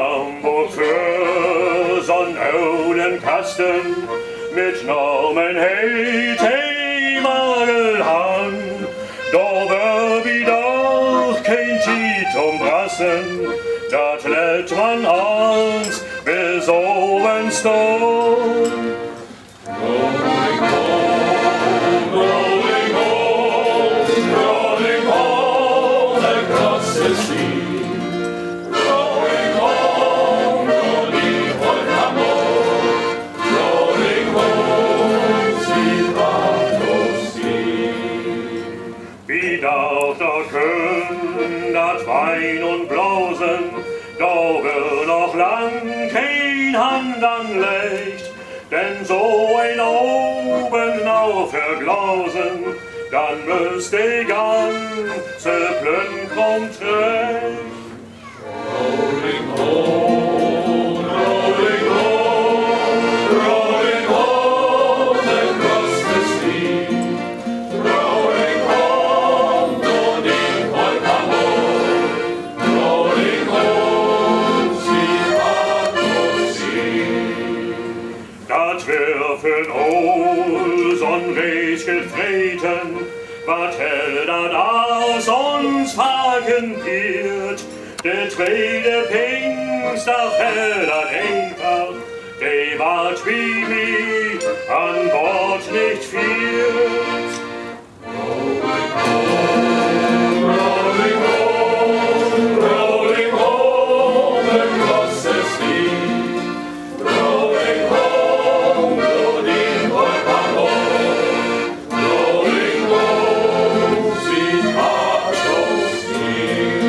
Hamburg für so'n Eulenkasten mit Normen Hey, Magelhahn. Da wär wieder kein Tiet Brassen, dat lädt man ans bis oben stone. Rolling home, rolling home, rolling home across the sea. Rolling home, rolling von Hamburg, rolling home, sie macht sie. Wie darf da können dat Wein und Blausen, da wird noch lang kein Hand anlegt. Denn so ein oben auf verglausen, dann müsst die ganze Plön kommt recht. Rolling home, rolling home, rolling home across the sea. Rolling home, to die Volkammer, rolling home, sie hat sie. Dat wär für'n Olson Reschel treten, wat hell dat aus uns Fagen wird. Der zweite Pfingstag hell dat Eintag, de wat wie mi an Bord nicht führt. Rolling home, rolling home, rolling home across the sea. Rolling home, to die Volkammer, rolling home, sie macht sie.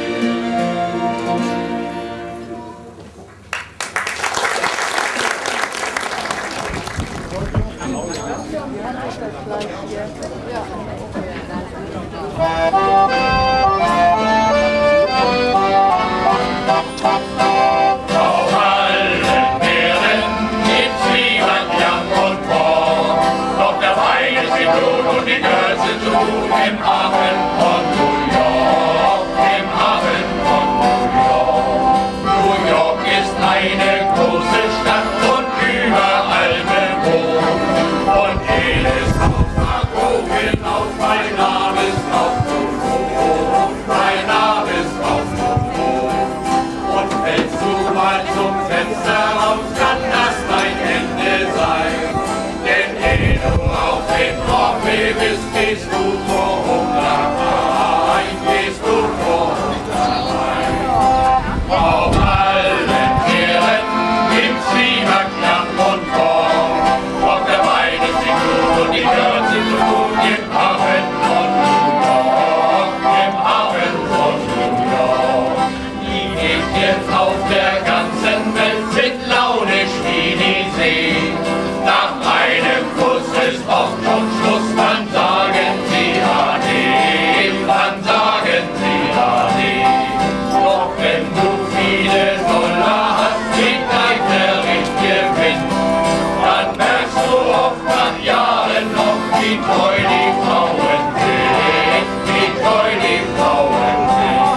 Auf allen Meeren gibt's Liebern, Jam und Korn, doch der Wein ist in Blut und die Götze tun im Hafen von New York, im Hafen von New York. New York ist eine große Stadt und überall bewohnt, und jedes Haus mag hoch hinaus, mein Name ist auf dem Mond, mein Name ist auf dem Mond. Und fällst du mal zum Fenster raus, kann das dein Ende sein. Denn ehe du auf den Broadway bist, gehst du vor Hunger ein, gehst du vor Hunger ein. Auf allen Meeren gibt's lieber Knapp und Korn, doch der Wein ist die Blut und die Götze zu tun im Hafen von New York, im Hafen von New York. Die geht jetzt auf der ganzen Welt mit launisch wie die See. Nach einem Kuss ist oft schon Schluss, dann sagen sie Ade, dann sagen sie Ade. Doch wenn du viele Dollar hast, geht der richtige Wind, dann merkst du oft nach Jahren noch, wie treu die Frauen sind, wie treu die Frauen sind.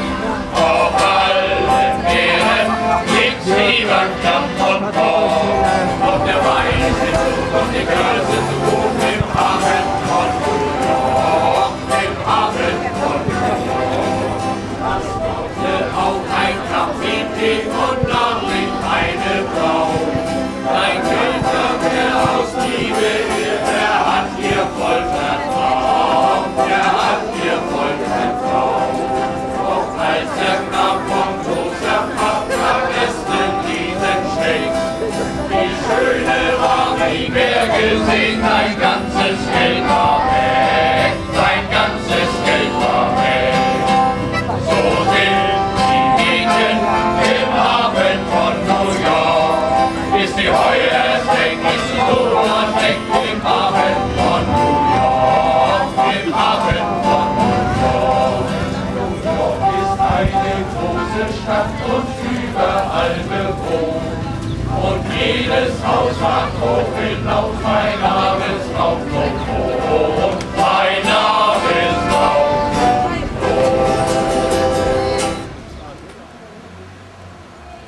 Auf allen Meeren gibt's lieber Knapp und Korn, doch der Wein ist in Blut und die Götze zu hoch im Hafen von New York, im Hafen von New York. Das brauchte auch ein Kapitän und noch nicht eine Frau. Ein Kellner, der aus Liebe irrt, der hat ihr voll vertraut, der hat ihr voll vertraut. Doch als der Knab vom Toaster macht, am besten diesen Shake. Die Schöne war nie mehr gesehen, sein ganzes Geld war weg, sein ganzes Geld war weg. So sind die Mädchen im Hafen von New York, bis die heuer denkt, ist sie so entdeckt im Hafen von New York, im Hafen von New York. New York ist eine große Stadt und überall bewohnt. Und jedes Haus macht hoch hinaus, mein Name ist auf dem Mond, mein Name ist auf dem Mond.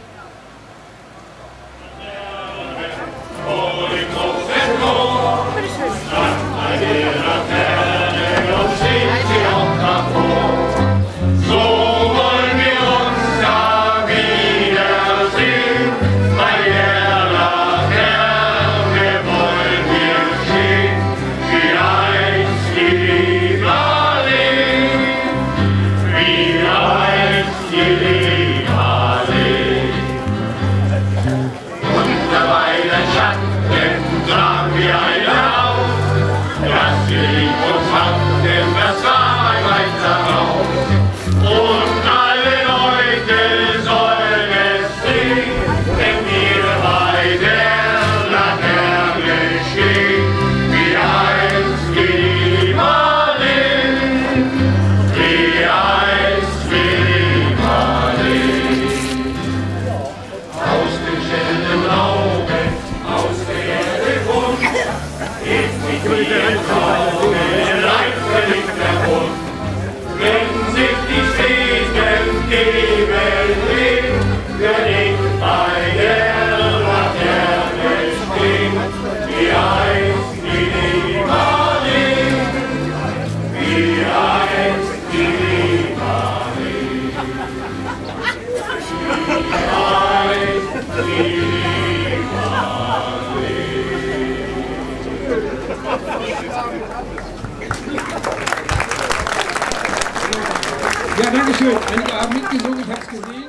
Einige haben mitgesungen, ich habe es gesehen.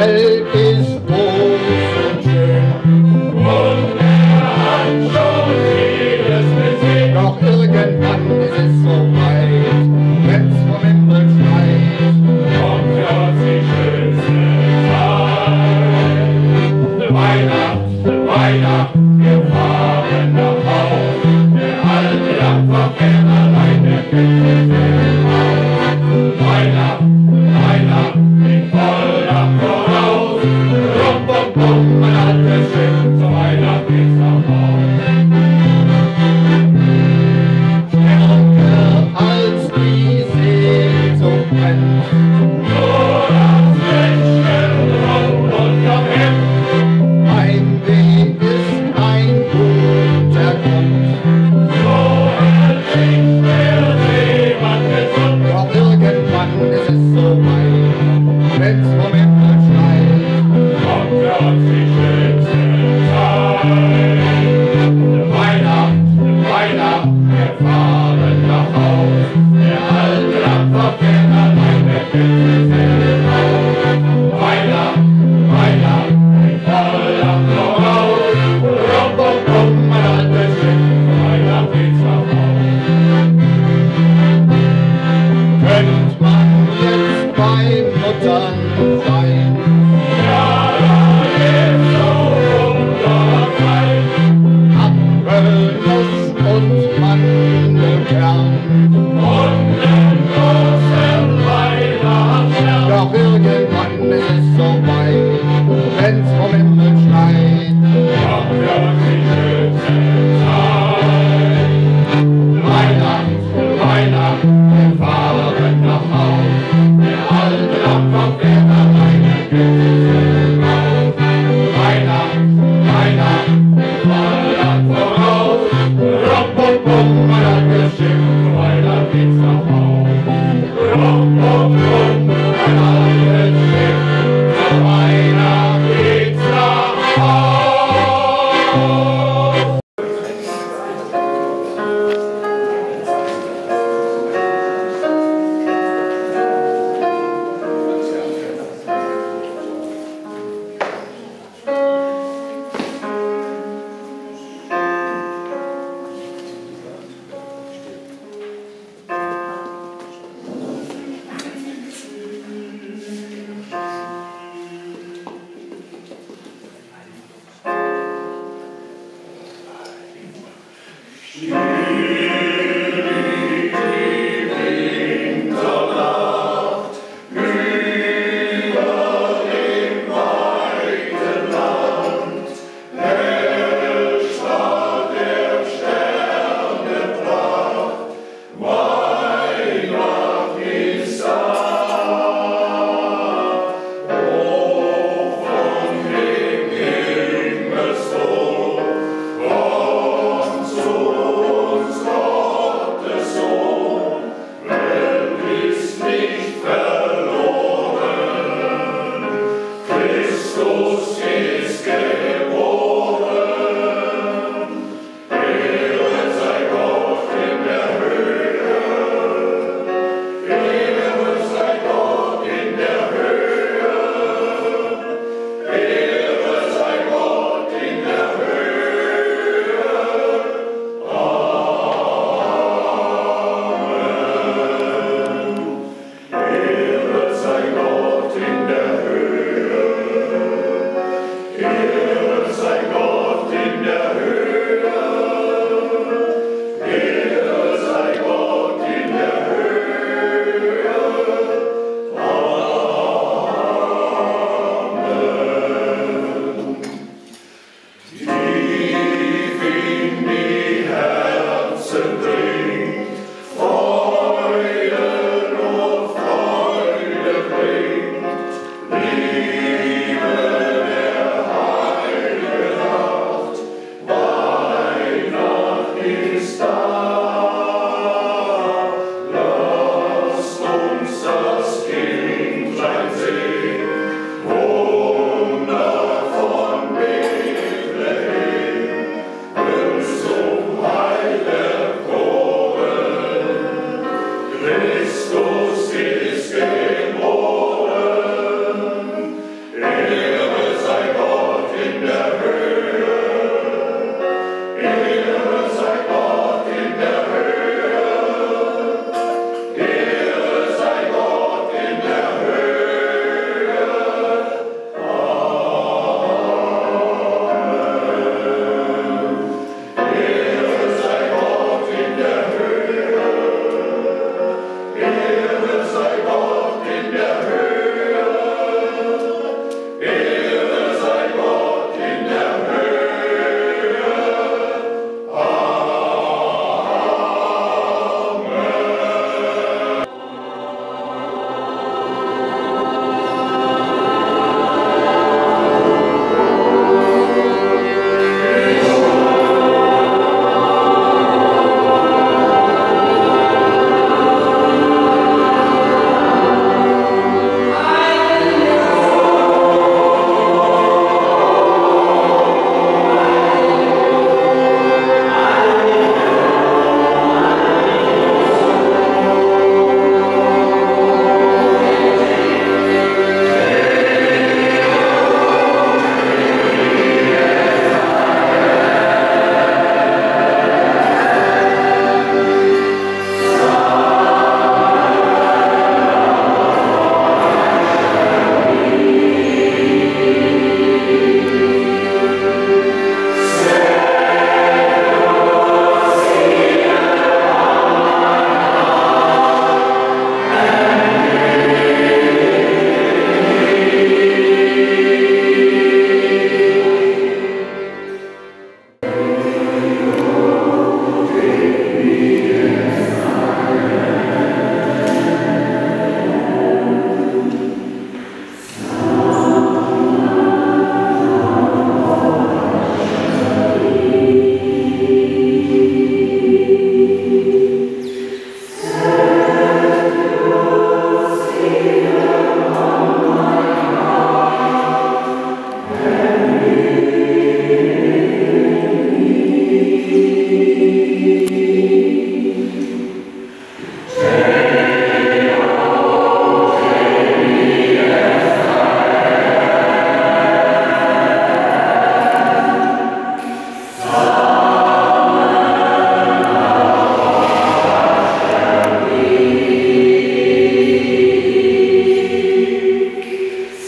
Welt ist groß und schön. Und er hat schon vieles gesehen. Doch irgendwann ist es so weit, wenn's vom Himmel schneit. Kommt dort die schönste Zeit. Weihnacht, Weihnacht, wir fahren nach Haus. Der alte Dampferkern allein, der kennt sich im Haus. Weihnacht, Weihnacht, in voller voraus. Rum, bum, bum, ein altes Schiff, zur Weihnacht geht's nach Haus. Stärker als die Sehnsucht brennt. Nur das Lächeln rund und verbrennt. Ein Weg ist ein guter Grund. So ertrinkt der Seemann gesund. Doch irgendwann ist es so weit, wenn's vom Himmel schneit. Kommt für uns die schönste Zeit. Weihnacht, Weihnacht, wir fahren nach Haus. Der alte Dampferkern allein, der kennt sich im Haus. Weihnacht, Weihnacht, in voller voraus. Rum, bum, bum, ein altes Schiff, Weihnacht geht's nach Haus. Könnt man jetzt bei Muttern sein? Ja, jetzt so wunderbar. Apfelnuss und Mandelkern. Und den großen Weihnachtsstern. Doch irgendwann ist es so weit, wenn's vom Himmel schneit. Kommt für uns die schönste Zeit. Weihnacht, Weihnacht, wir fahren nach Haus. Der alte Dampferkern allein, der kennt sich im Haus. Weihnacht, Weihnacht, wir fahren voraus. Rum, bum, bum, ein altes Schiff, zur Weihnacht geht's nach Haus. Rum, bum, bum, ein altes Schiff, zur Weihnacht geht's nach Haus.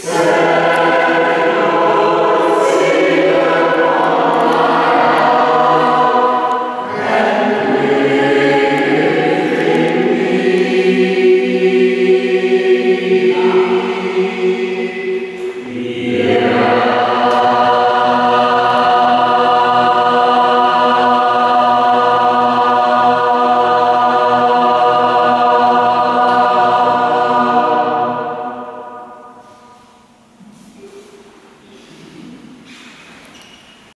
Sing